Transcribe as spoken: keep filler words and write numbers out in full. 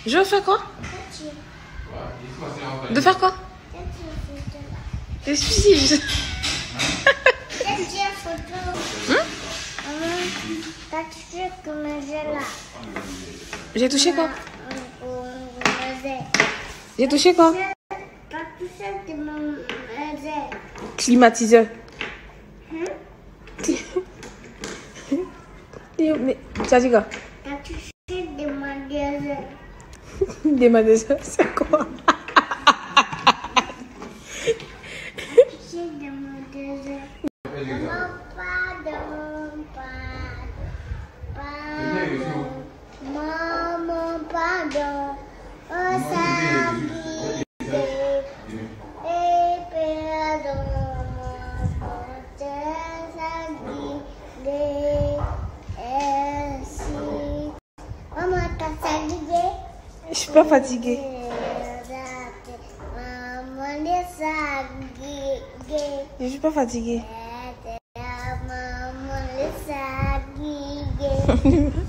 Je veux faire quoi? De faire quoi? Je suis. Hum? J'ai touché quoi? J'ai touché quoi? Climatiseur. Mais tu as dit quoi? Des magasins, c'est quoi? Maman, pardon. Oh, ça Je suis pas fatiguée. Je suis pas fatiguée.